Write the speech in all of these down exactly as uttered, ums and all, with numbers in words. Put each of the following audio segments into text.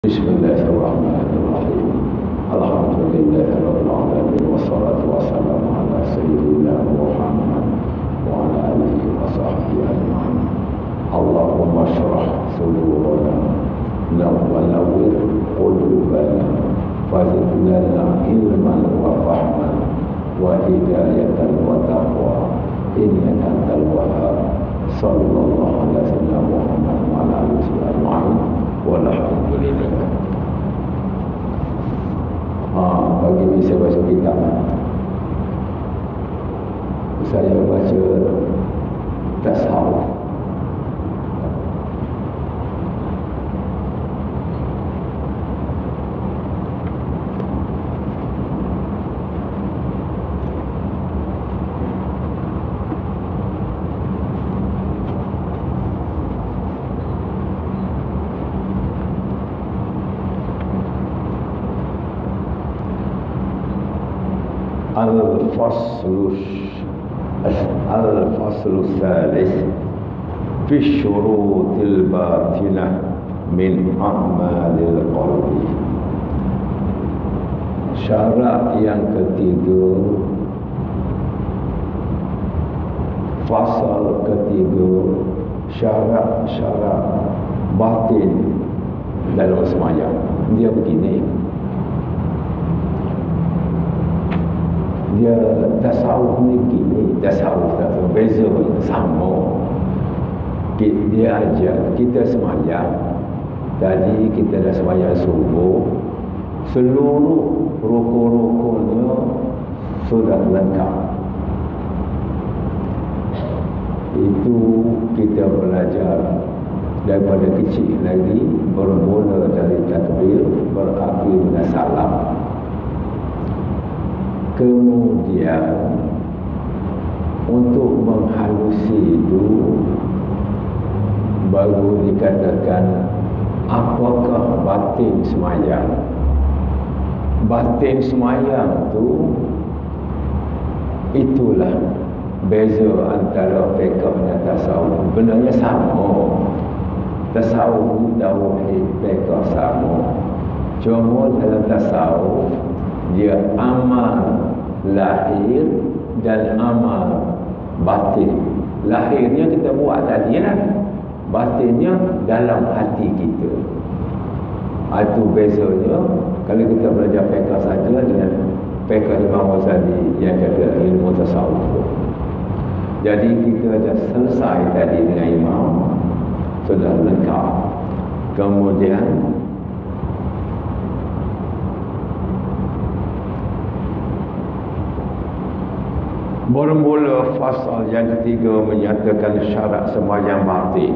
Bismillahirrahmanirrahim. Alhamdulillahirabbil alamin wassalatu wassalamu ala sayyidina Muhammad wa ala alihi wa sahbihi ajma'in. Allahumma shrah sudurana wa nawwir qulubana fazid lana ilman wa fahman wa hidayatan wa taqwa innaka antal wahhab. Sallallahu alaihi wasallam Muhammad wa ala alihi ajma'in. Walhamdulillah. Ha, bagi ni saya baca kitab. Saya baca tasawuf. Al-Faslu Al-Faslu Thalith Fi syurutil batinah min a'malil qalbi. Syarat yang ketiga, fasal ketiga, syarat-syarat batin dalam sembahyang. Dia begini, dia tasawuf ni gini, tasawuf tak berbeza, sama. Dia ajak kita sembahyang. Tadi kita dah sembahyang subuh, seluruh rukun-rukunnya sudah lengkap. Itu kita belajar daripada kecil lagi, bermula dari takbir, berakhir dengan salam. Kemudian untuk menghalusi itu baru dikatakan apakah batin semayang. Batin semayang tu itulah beza antara fiqh dan tasawuf. Benarnya sama, tasawuf tauhid, fiqh sama. Cuma dalam tasawuf dia amal lahir dan amal batin. Lahirnya kita buat tadi lah, batinnya dalam hati kita. Itu bezanya kalau kita belajar fiqh saja dengan fiqh Imam Ghazali yang kata ilmu tasawuf. Jadi kita dah selesai tadi dengan Imam, sudah lengkap. Kemudian bermula fasal yang ketiga menyatakan syarat sembahyang batin.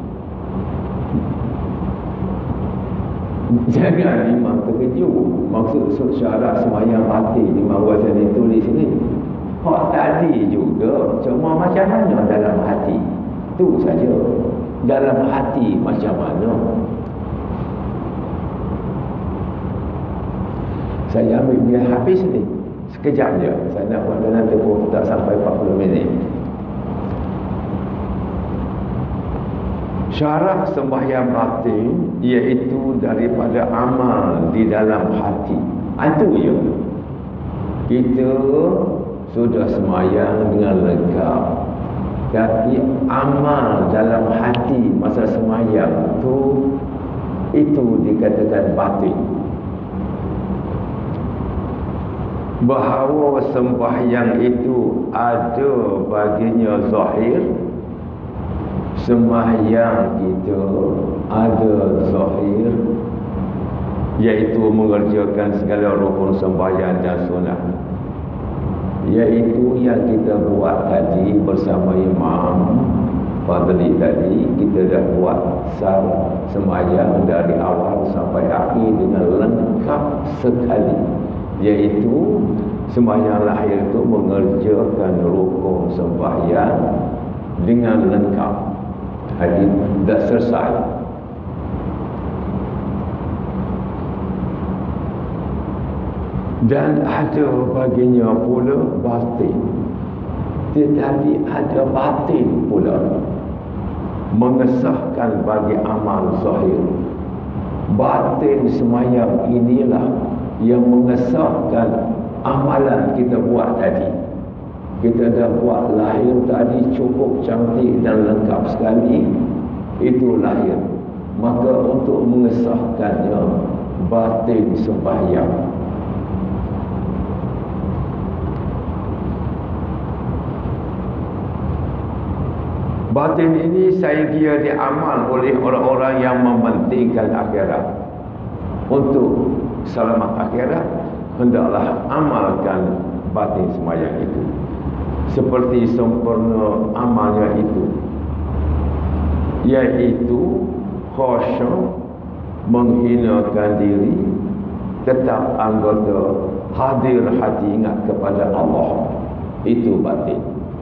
Jangan imam terkejut. Maksud syarat sembahyang batin Imam Ghazali tulis ni, hak tadi juga, cuma macam mana dalam hati. Tu saja. Dalam hati macam mana. Saya ambil dia habis ni. Sekejap je. Saya nak buat dalam tempoh tak sampai empat puluh minit. Syarat sembahyang batin iaitu daripada amal di dalam hati. Itu je. Kita sudah sembahyang dengan lengkap, tapi amal dalam hati masa sembahyang tu, itu dikatakan batin. Bahawa sembahyang itu ada baginya zahir, sembahyang kita ada zahir, iaitu mengerjakan segala rukun sembahyang dan sunat, iaitu yang kita buat tadi bersama Imam Fadli tadi. Kita dah buat sar sembahyang dari awal sampai akhir dengan lengkap sekali, iaitu sembahyang lahir itu mengerjakan rukun sembahyang dengan lengkap. Hadis dah selesai. Dan ada baginya pula batin. Tetapi ada batin pula mengesahkan bagi amal zahir. batin semayang inilah yang mengesahkan amalan kita buat tadi. Kita dah buat lahir tadi cukup cantik dan lengkap sekali, itu lahir. Maka untuk mengesahkannya, batin sembahyang. Batin ini saya kira diamal oleh orang-orang yang mementingkan akhirat. Untuk selamat akhirat, hendaklah amalkan batin sembahyang itu. Seperti sempurna amalnya itu, iaitu khusyuk, menghinakan diri, tetap anggota, hadir hati ingat kepada Allah. Itu batin.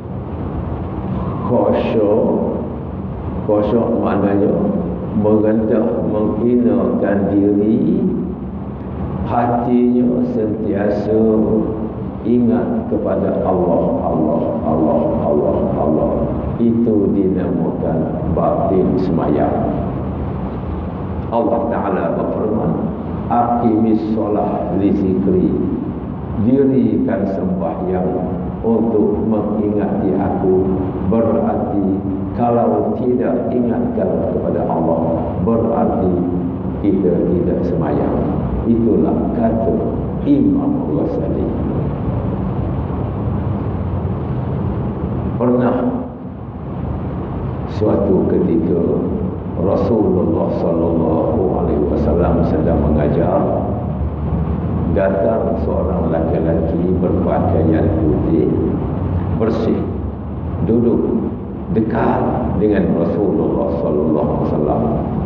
Khusyuk, khusyuk maknanya merendah, menghinakan diri, hatinya sentiasa ingat kepada Allah, Allah, Allah, Allah, Allah. Itu dinamakan batin semayang. Allah Ta'ala berfirman, aqimis solah li zikri, dirikan sembahyang untuk mengingati aku. Berarti kalau tidak ingatkan kepada Allah, berarti kita tidak semayang. Itulah kata Imam Ghazali. Pernah suatu ketika Rasulullah sallallahu alaihi wasallam sedang mengajar, datang seorang lelaki berpakaian putih, bersih, duduk dekat dengan Rasulullah sallallahu alaihi wasallam.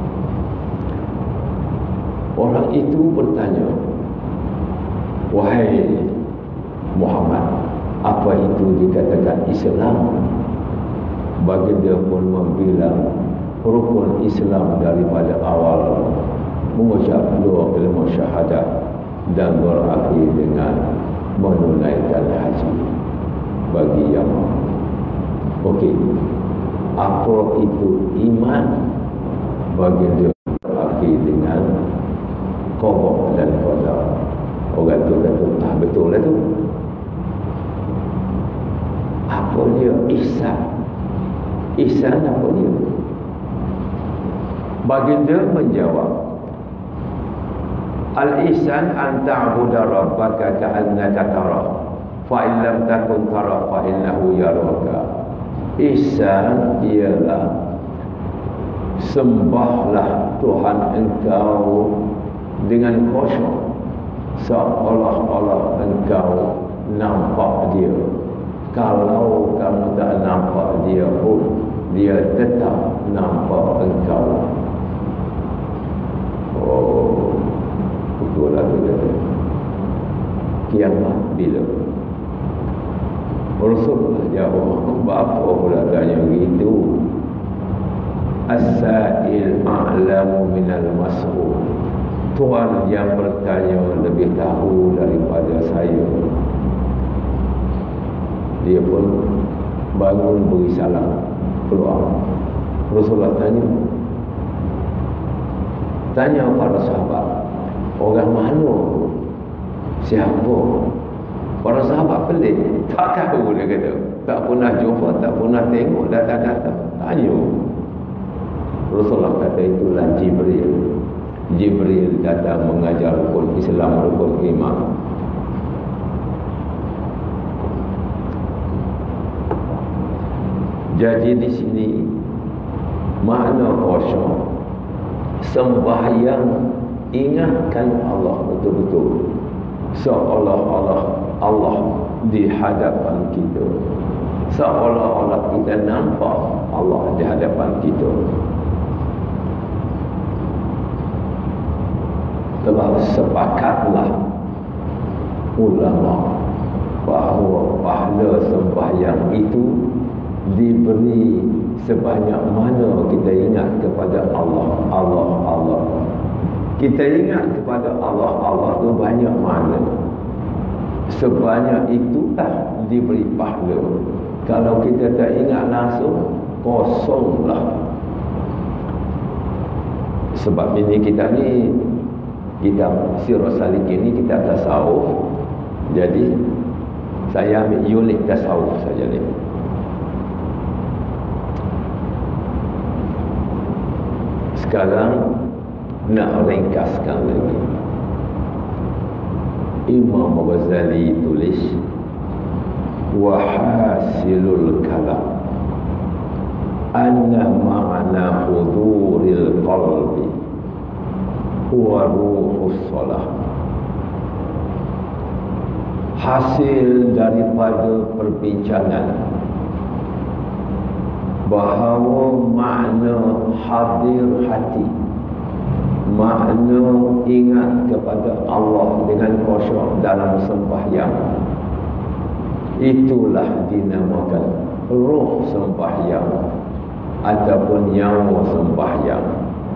Orang itu bertanya, wahai Muhammad, apa itu dikatakan Islam? Baginda pun membilang rukun Islam daripada awal mengucap dua kalimah syahadat dan berakhir dengan menunaikan haji bagi yang mampu. Okey, apa itu iman? Baginda berakhir dengan qada dan qadar. Orang tu kata, ah, betul lah tu. Apa dia ihsan? Ihsan apa dia? Baginda menjawab, al-ihsan an ta'budu rabbaka ka'annaka tarah, fa in lam takun tarah fa innahu yaraka. Ihsan ialah sembahlah Tuhan engkau dengan khusyuk, seolah-olah engkau nampak dia. Kalau kamu tak nampak dia pun, dia tetap nampak engkau. Oh, betul lah kita. Kiamat bila? Rasulullah jawab, apa pula tanya begitu? As-sa'il a'lamu minal mas'ul. Tuhan yang bertanya lebih tahu daripada saya. Dia pun bangun beri salam, keluar. Rasulullah tanya, tanya para sahabat, orang mana tu? Siapa? Para sahabat pelik, tak tahu, dia kata. Tak pernah jumpa, tak pernah tengok, datang-datang. Tanya. Rasulullah kata, itulah Jibril. Jibril datang mengajar rukun Islam, rukun iman. Jadi di sini makna khusyuk, sembahyang ingatkan Allah betul-betul, seolah-olah Allah di hadapan kita, seolah-olah kita nampak Allah di hadapan kita. Telah sepakatlah ulama bahawa pahala sembahyang itu diberi sebanyak mana kita ingat kepada Allah, Allah, Allah. Kita ingat kepada Allah, Allah itu banyak mana. Sebanyak itulah diberi pahala. Kalau kita tak ingat langsung, kosonglah. Sebab ini kita ni, kitab Sirah Salikin ni kitab tasawuf. Jadi saya ambil unit tasawuf saja ni. Sekarang nak ringkaskan lagi. Imam Ghazali tulis, wa hasilul kalam anna ma'na huduril qalbi huwa ruhus salah. Hasil daripada perbincangan bahawa makna hadir hati, makna ingat kepada Allah dengan khusyuk dalam sembahyang, itulah dinamakan ruh sembahyang ataupun nyawa sembahyang.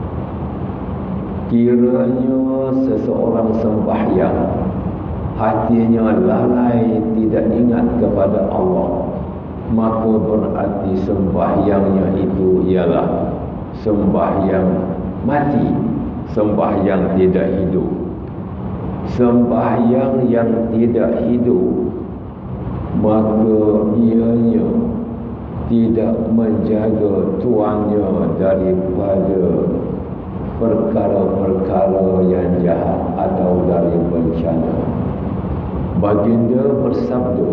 Kiranya seseorang sembahyang, hatinya lalai tidak ingat kepada Allah, maka berarti sembahyangnya itu ialah sembahyang mati, sembahyang tidak hidup. Sembahyang yang tidak hidup, maka ianya tidak menjaga tuannya daripada perkara-perkara yang jahat atau dari bencana. Baginda bersabda,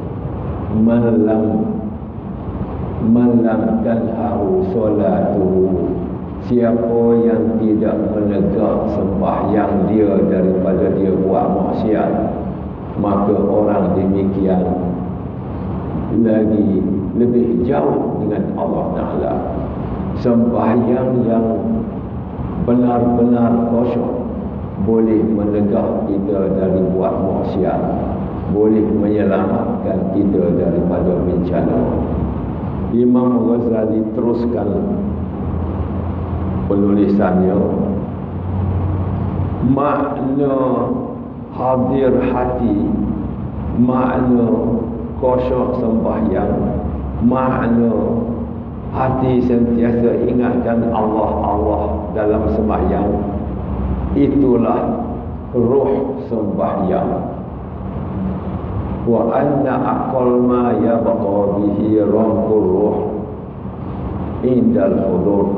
malam malam tanhahu solatuhu, siapa yang tidak menegak sembahyang dia daripada dia buat maksiat, maka orang demikian lagi lebih jauh dengan Allah Ta'ala. Sembahyang yang benar-benar khusyuk boleh menegak kita dari buat maksiat, boleh menyelamatkan kita daripada bencana. Imam Ghazali teruskan penulisannya, makna hadir hati, makna khusyuk sembahyang, makna hati sentiasa ingatkan Allah Allah dalam sembahyang, itulah ruh sembahyang. Wa anna aqal ma yabqa bihi ramqur ruh indal hudur.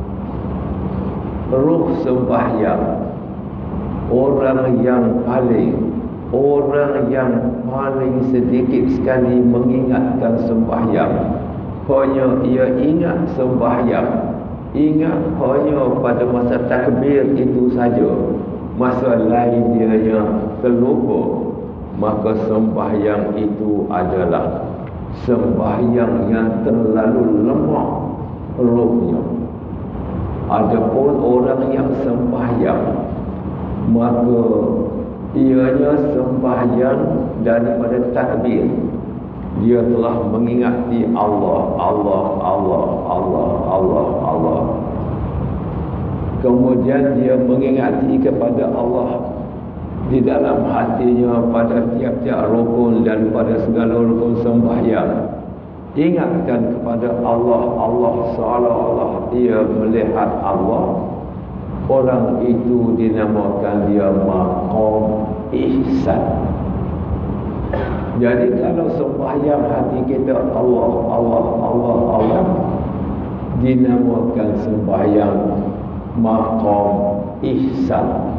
Ruh sembahyang, orang yang paling orang yang paling sedikit sekali mengingatkan sembahyang, hanya ia ingat sembahyang, ingat hanya pada masa takbir itu saja, masa lain dia terlupa, maka sembahyang itu adalah sembahyang yang terlalu lemah ruhnya. Adapun orang yang sembahyang, maka ianya sembahyang daripada takbir, dia telah mengingati Allah, Allah, Allah, Allah, Allah, Allah. Kemudian dia mengingati kepada Allah di dalam hatinya pada tiap-tiap rukun dan pada segala rukun sembahyang. Ingatkan kepada Allah, Allah seolah-olah ia melihat Allah. Orang itu dinamakan dia maqam ihsan. Jadi kalau sembahyang hati kita Allah, Allah, Allah, Allah, dinamakan sembahyang maqam ihsan.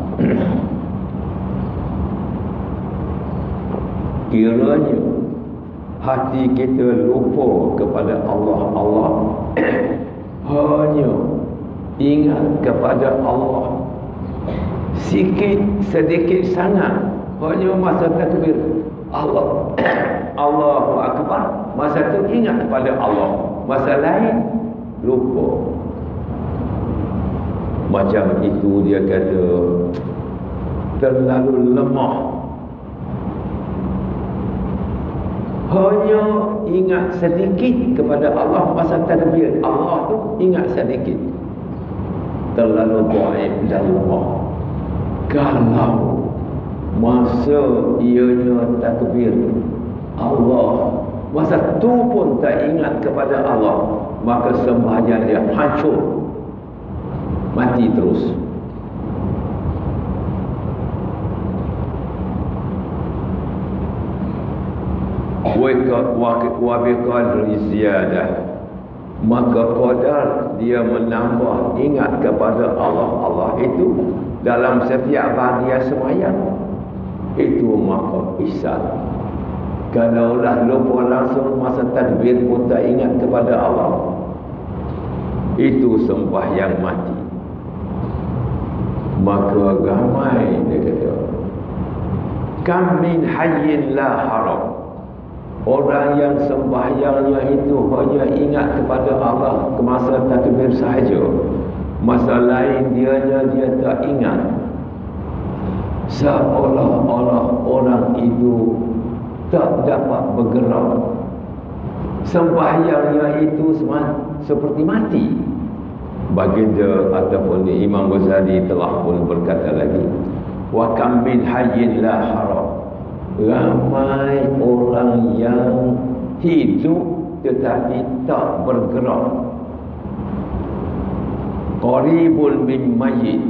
Kiranya hati kita lupa kepada Allah, Allah, hanya ingat kepada Allah sikit sedikit sangat, hanya masa takbir Allah, Allahu Akbar, masa tu ingat kepada Allah, masa lain lupa. Macam itu dia kata terlalu lemah, hanya ingat sedikit kepada Allah masa takbir Allah tu, ingat sedikit, terlalu dhaif dan lemah. Kalau masa ianya takbir Allah, masa tu pun tak ingat kepada Allah, maka sembahyang dia hancur. mati terus. Wa biqadri ziyadah, maka qadar dia menambah ingat kepada Allah. Allah itu dalam setiap bahagian semayang itu maka ihsan. Kalaulah lupa langsung masa takbir pun tak ingat kepada Allah, itu sembahyang mati. Maka ramai dia kata, kam min hayyin la haram, orang yang sembahyangnya itu hanya ingat kepada Allah semasa takbir sahaja, masa lain dianya dia tak ingat, seolah-olah orang itu tak dapat bergerak. Sembahyangnya itu seperti mati. Baginda ataupun Imam Ghazali telah pun berkata lagi, wa kam min hayyin la haram, ramai orang yang hidup tetapi tak bergerak. Qaribun min mayyit,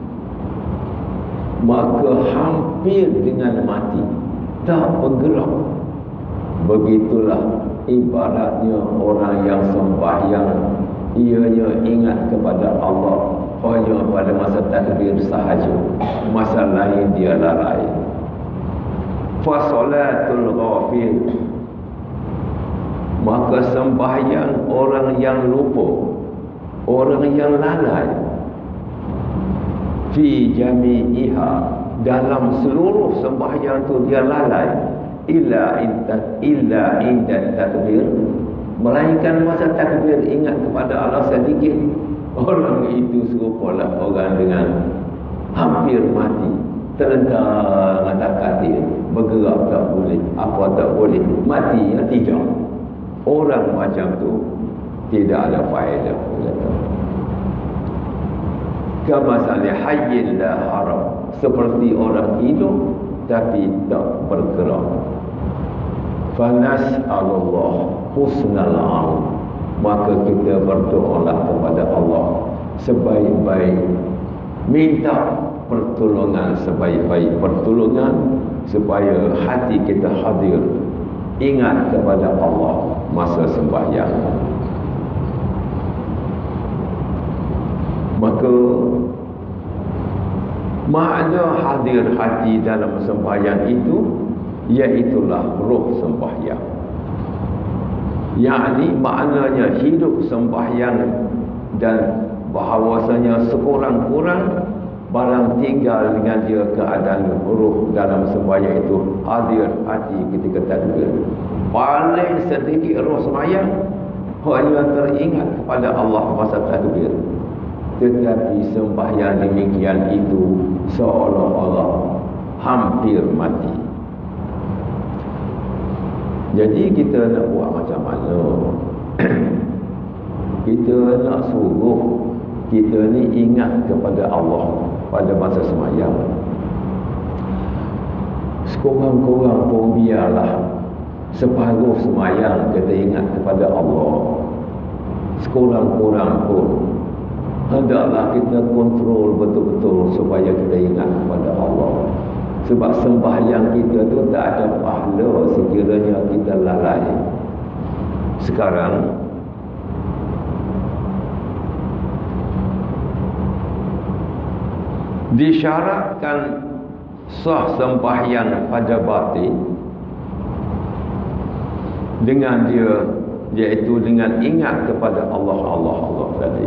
maka hampir dengan mati, tak bergerak. Begitulah ibaratnya orang yang sembahyang, ianya ingat kepada Allah hanya pada masa takbir sahaja, masa lain dia lalai. Fa salatul ghafil, maka sembahyang orang yang lupa, orang yang lalai, fi jami'iha, dalam seluruh sembahyang tu dia lalai, illa inta illa inda takbir, melainkan masa takbir ingat kepada Allah sedikit. Orang itu serupalah orang dengan hampir mati, terlentang atas katil, bergerak tak boleh, apa tak boleh, mati ya tidak. Orang macam tu tidak ada faedah. Kama salih hayyin la haram, seperti orang hidup tapi tak bergerak. Fanas'alullah husnal aun, maka kita berdoalah kepada Allah sebaik-baik, minta pertolongan sebaik-baik pertolongan, supaya hati kita hadir, ingat kepada Allah masa sembahyang. Maka makna hadir hati dalam sembahyang itu, iaitulah roh sembahyang. yakni maknanya hidup sembahyang, dan bahawasanya sekurang-kurang barang tinggal dengan dia keadaan roh dalam sembahyang itu hadir hati ketika takbir. Paling sedikit roh sembahyang hanya teringat kepada Allah masa takbir. Tetapi sembahyang demikian itu seolah-olah hampir mati. Jadi kita nak buat macam mana? Kita nak suruh kita ni ingat kepada Allah pada masa sembahyang. Sekurang-kurang pun biarlah separuh sembahyang kita ingat kepada Allah. Sekurang-kurang pun hendaklah kita kontrol betul-betul supaya kita ingat kepada Allah. Sebab sembahyang kita tu tak ada pahala sekiranya kita lalai. Sekarang disyaratkan sah sembahyang pada batin dengan dia, iaitu dengan ingat kepada Allah Allah Allah tadi.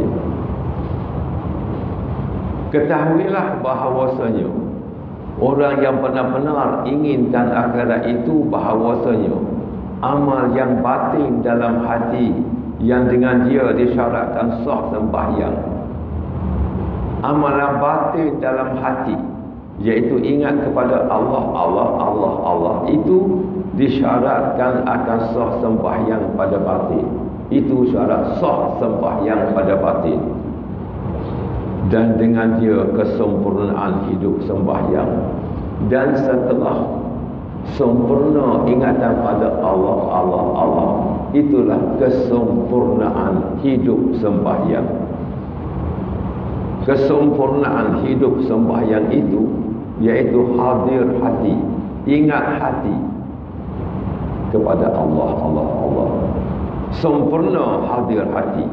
Ketahuilah bahawasanya orang yang benar-benar inginkan akhirat itu, bahawasanya amal yang batin dalam hati yang dengan dia disyaratkan sah sembahyang, amalan batin dalam hati, iaitu ingat kepada Allah Allah Allah Allah, itu disyaratkan akan sah sembahyang pada batin. Itu syarat sah sembahyang pada batin. Dan dengan dia kesempurnaan hidup sembahyang, dan setelah sempurna ingatan pada Allah Allah Allah, itulah kesempurnaan hidup sembahyang. kesempurnaan hidup sembahyang itu iaitu hadir hati, ingat hati kepada Allah, Allah, Allah. Sempurna hadir hati.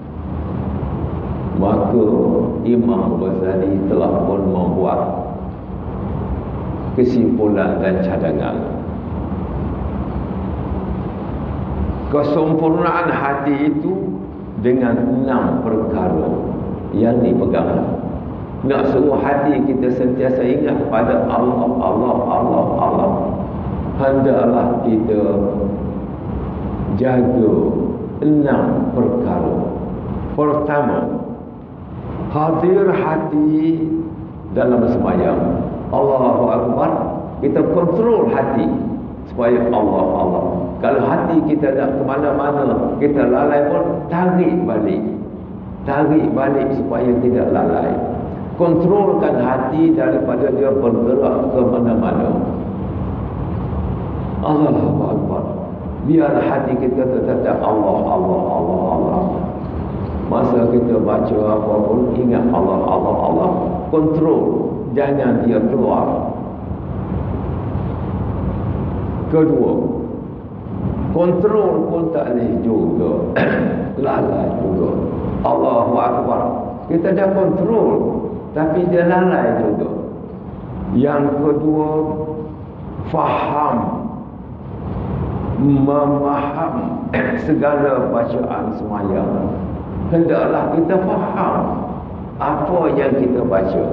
Maka Imam Ghazali telah pun membuat kesimpulan dan cadangan. Kesempurnaan hati itu dengan enam perkara yang dipegang. Nak suruh hati kita sentiasa ingat pada Allah, Allah, Allah, Allah. Hendaklah kita jaga enam perkara. Pertama, hadir hati dalam sembahyang. Allahu Akbar. Kita kontrol hati supaya Allah, Allah. Kalau hati kita nak ke mana-mana, kita lalai pun, tarik balik. Tarik balik supaya tidak lalai. Kontrolkan hati daripada dia bergerak ke mana-mana. Allahu Akbar. Biar hati kita tetap Allah, Allah, Allah, Allah. Masa kita baca apa pun, ingat Allah, Allah, Allah. Kontrol. Jangan dia keluar. Kedua, kontrol pun tak boleh juga. Lalai juga. Allahu Akbar. Kita dah kontrol, tapi dia lalai juga. Yang kedua, faham, memaham segala bacaan sembahyang. Hendaklah kita faham apa yang kita baca,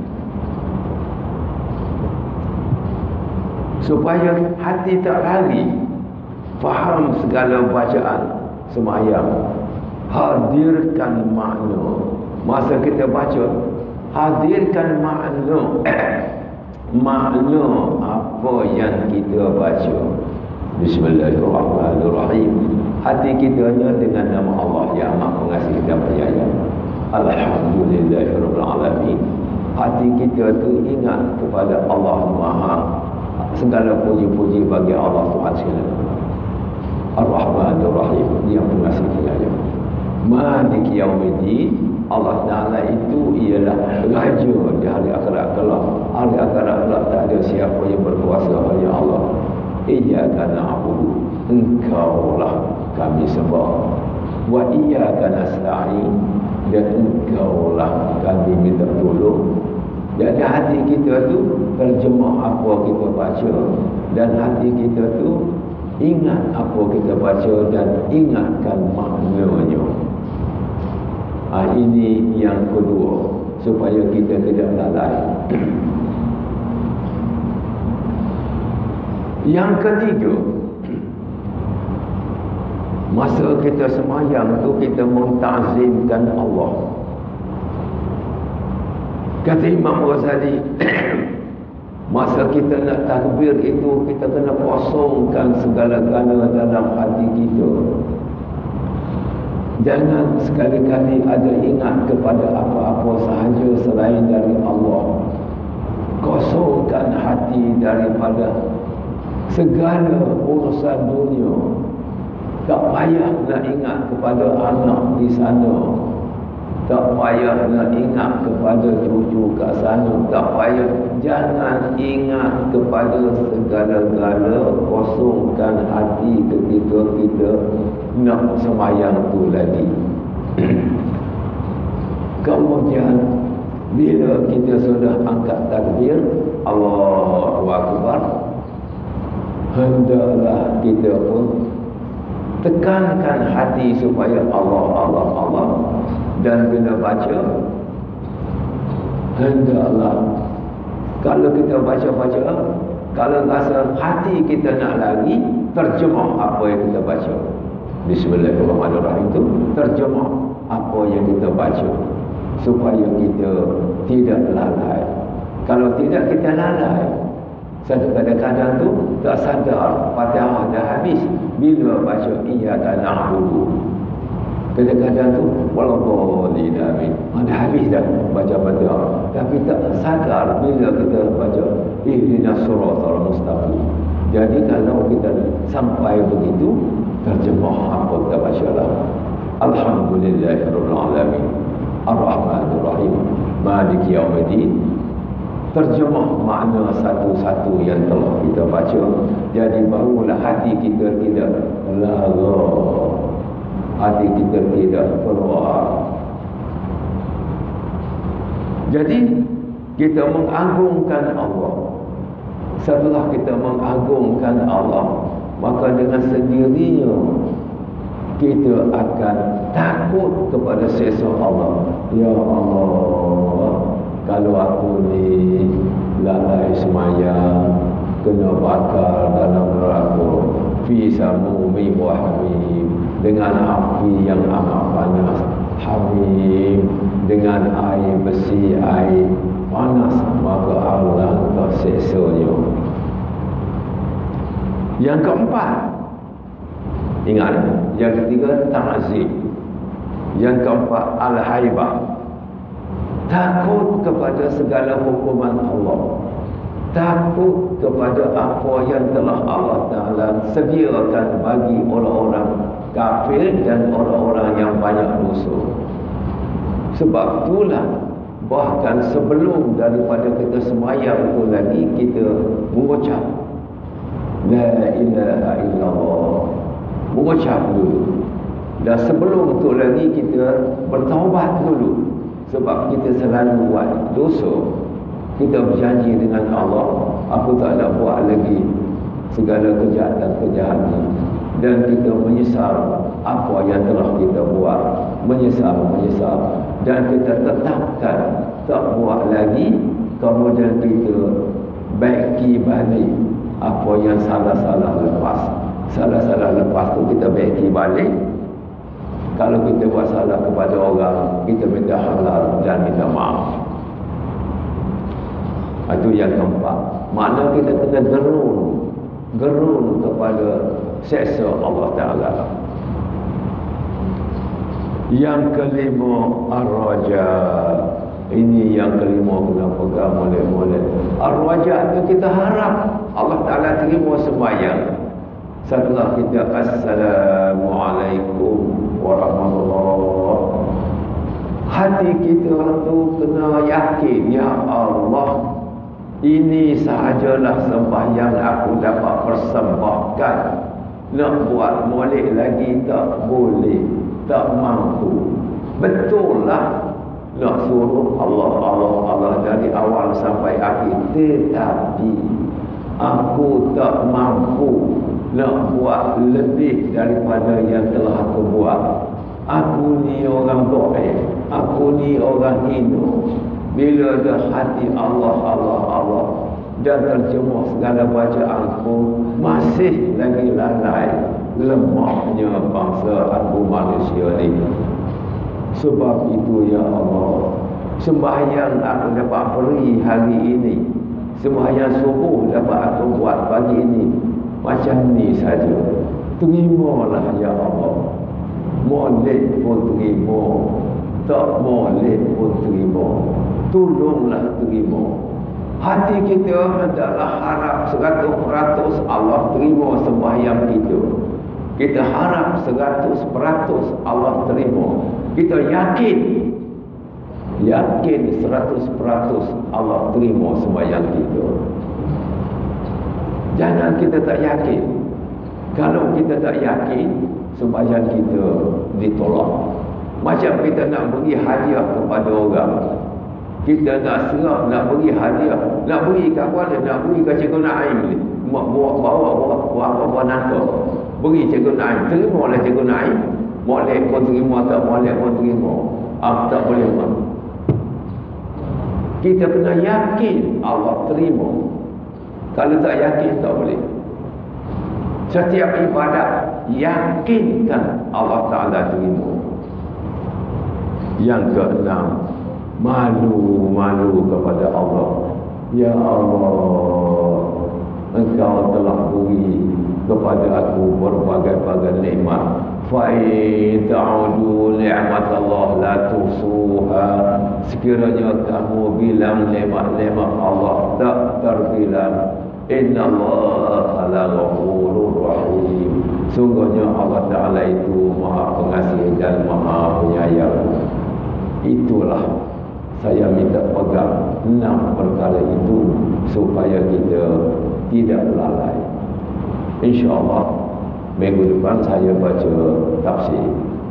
supaya hati tak lari. Faham segala bacaan sembahyang. Hadirkan makna. Masa kita baca, hadirkan makna. Makna apa yang kita baca. Bismillahirrahmanirrahim. Hati kita dengan nama Allah yang Maha Pengasih dan Penyayang. Alhamdulillahirabbil alamin. Hati kita tu ingat kepada Allah Maha. Segala puji-puji bagi Allah Tuhan sekalian. Ar-Rahmanir-Rahim, yang Pengasih Penyayang. Malik Yaumiddin. Allah Ta'ala itu ialah raja di hari akhirat kelak. Hari akhirat kelak tak ada siapa yang berkuasa hanya Allah. Iyyaka na'budu, engkaulah kami sembah. Wa iyyaka nasta'in, dan engkaulah kami minta tolong. Jadi hati kita tu terjemah apa kita baca, dan hati kita tu ingat apa kita baca dan ingatkan maknanya. Ha, ini yang kedua, supaya kita tidak lalai. Yang ketiga, masa kita sembahyang tu kita mentazimkan Allah. Kata Imam Ghazali, masa kita nak takbir itu, kita kena kosongkan segala-gala dalam hati kita. Jangan sekali-kali ada ingat kepada apa-apa sahaja selain dari Allah. Kosongkan hati daripada segala urusan dunia. Tak payah nak ingat kepada anak di sana. Tak payah nak ingat kepada cucu kat sana. Tak payah. Jangan ingat kepada segala-gala. Kosongkan hati ketika kita nak sembahyang tu lagi. Kemudian bila kita sudah angkat takbir, Allahu Akbar, hendaklah kita pun tekankan hati supaya Allah, Allah, Allah. Dan bila baca, hendaklah, kalau kita baca-baca, kalau rasa hati kita nak lari, terjemah apa yang kita baca. Bismillahirrahmanirrahim itu terjemah apa yang kita baca, supaya kita tidak lalai. Kalau tidak, kita lalai. Kadang-kadang tu tak sadar Fatihah dah habis. Bila baca iyyaka na'budu, kadang-kadang tu waladhdallin amin, dah habis dah baca Fatihah, tapi tak sadar bila kita baca ihdinas siratal mustaqim. Jadi kalau kita sampai begitu, terjemah apa kita baca lah. Alhamdulillahirabbil alamin. Ar-Rahmanur Rahim, Maliki Yaumiddin. Terjemah makna satu-satu yang telah kita baca. Jadi barulah hati kita tidak lara, hati kita tidak keluar. Jadi kita mengagungkan Allah. Setelah kita mengagungkan Allah, maka dengan sendirinya kita akan takut kepada sesa Allah. Ya Allah, kalau aku ni lalai semayang, kena bakar dalam neraka fi samumi wa hamim, dengan api yang amat panas, hamim, dengan air besi, air panas, maka Allah terseksanya. Yang keempat, ingat, yang ketiga ta'zim, yang keempat al-haibah, takut kepada segala hukuman Allah, takut kepada apa yang telah Allah Ta'ala sediakan bagi orang-orang kafir dan orang-orang yang banyak dosa. Sebab itulah bahkan sebelum daripada kita semayang itu lagi kita mengucap La ilaha illallah, mengucap dulu. Dan sebelum itu lagi kita bertaubat dulu. Sebab kita selalu buat dosa. Kita berjanji dengan Allah, aku tak nak buat lagi segala kejahatan-kejahatan. Dan kita menyesal apa yang telah kita buat. Menyesal, menyesal. Dan kita tetapkan tak buat lagi. Kemudian kita baiki balik apa yang salah-salah lepas. Salah-salah lepas tu kita baiki balik. Kalau kita buat salah kepada orang, kita minta halal dan minta maaf. Itu yang keempat. Makna kita kena gerun, gerun kepada seksa Allah Ta'ala. Yang kelima, ar-raja. Ini yang kelima kena pegang molek-molek. Ar-raja itu kita harap Allah Ta'ala terima sembahyang. Setelah kita Assalamualaikum warahmatullahi, hati kita tu kena yakin, ya Allah, ini sahajalah sembahyang aku dapat persembahkan. Nak buat molek lagi tak boleh, tak mampu. Betul lah nak suruh Allah, Allah, Allah dari awal sampai akhir, tetapi aku tak mampu nak buat lebih daripada yang telah aku buat. Aku ni orang doa, aku ni orang hina. Bila dah hati Allah, Allah, Allah dan terjemah segala bacaanku, masih lagi lalai, lemahnya bangsa aku manusia ni. Sebab itu ya Allah, sembahyang aku dapat beri hari ini, sembahyang subuh dapat aku buat pagi ini, macam ni saja. Terimalah ya Allah. Molek pun terima, tak molek pun terima. Tolonglah terima. Hati kita adalah harap seratus peratus Allah terima sembahyang kita. Kita harap seratus peratus Allah terima. Kita yakin, yakin seratus peratus Allah terima sembahyang kita. Jangan kita tak yakin. Kalau kita tak yakin, sembahyang kita ditolak. Macam kita nak beri hadiah kepada orang, kita nak serap, nak beri hadiah, nak beri kat mana? Nak beri kat Cikgu Naim ni, bawa bawa bawa bawa bawa nangka, beri Cikgu Naim, terima lah Cikgu Naim. Molek pun terima, tak molek pun terima. Ah, tak boleh bang. Kita kena yakin Allah terima. Kalau tak yakin, tak boleh. Setiap ibadat, yakinkan Allah Ta'ala terima. Yang keenam, malu-malu kepada Allah. Ya Allah, Engkau telah beri kepada aku berbagai-bagai nikmat. Fa'in ta'udu ni'mat Allah la tuhsuha. Sekiranya kamu bilang nikmat-nikmat Allah tak terbilang. Inna Allah la ghafurur rahim. Sungguhnya Allah Ta'ala itu Maha Pengasih dan Maha Penyayang. Itulah saya minta pegang enam perkara itu supaya kita tidak lalai. InsyaAllah minggu depan saya baca tafsir.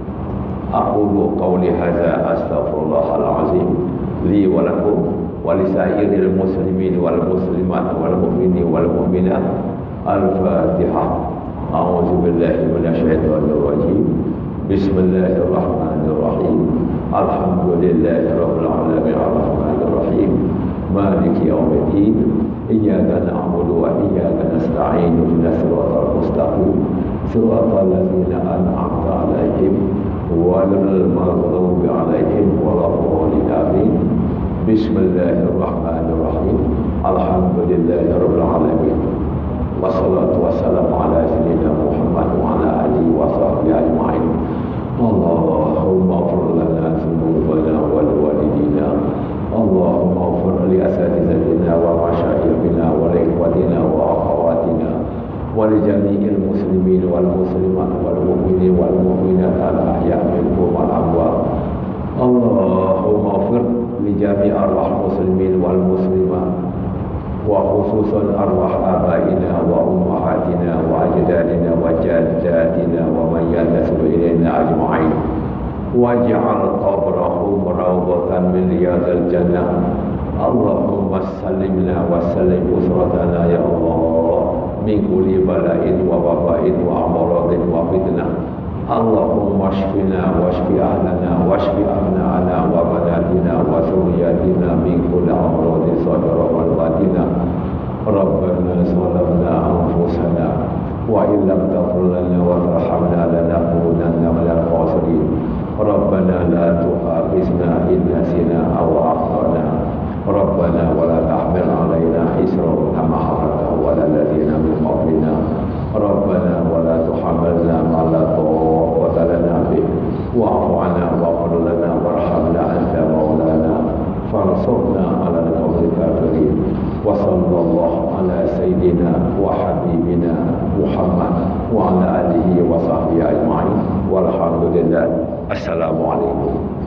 Aqulu qawli hadza astaghfirullahal azim li wa lakum wa lisairil muslimin wal muslimat wal mu'minin wal mu'minat. Al-Fatihah. A'udzu billahi minasyaitonir rajim. Bismillahirrahmanirrahim. Alhamdulillahi rabbil alamin arrahmanir rahim. Maliki yaumiddin. Iyyaka na'budu wa iyyaka nasta'in. Ihdinas siratal mustaqim. Siratal ladzina an'amta 'alaihim ghairil maghdubi 'alaihim waladdallin. Amin. Bismillahirrahmanirrahim. Alhamdulillahi rabbil alamin. Wassalatu wassalamu ala sayyidina Muhammad wa ala alihi wa sahbihi ajma'in. Allahumma ighfir lana dhunubana wa liwalidina. Allahumma ighfir li asatizatina wa masyayikhina wa ikhwatina wa akhawatina wa li jami'il muslimin wal muslimat wal mu'minin wal mu'minat al ahya' minhum wal amwat. Allahumma ighfir li jami'ir arwah muslimin wal muslimat wa khususan arwah abaina wa ummahatina wa ajdadina wa jaddatina wa man yantasibu ilaina ajma'in. Waj'al qabrahum rawdatan min riyadil jannah. Allahumma sallimna wa sallim usratana ya Allah min kulli bala'in wa waba'in wa amradin wa fitnah. Allahumma shfina wa shfi ahlana wa shfi abna'ana wa banatina wa zurriyatina min kulli amradin sadara wal batina. Rabbana zalamna anfusana wa in lam taghfir lana wa tarhamna lanakunanna minal khasirin. Rabbana la tu'akhizna in nasina aw akhtana. Rabbana wa la tahmil 'alaina isran kama hamaltahu 'alal ladzina min qablina. Rabbana wa la tuhammilna ma la taqata lana bih wa'fu 'anna waghfir lana warhamna anta maulana fansurna 'alal qawmil kafirin. Wa sallallahu ala sayyidina wa habibina Muhammad wa ala alihi wa sahbihi ajma'in. Walhamdulillah. Assalamualaikum.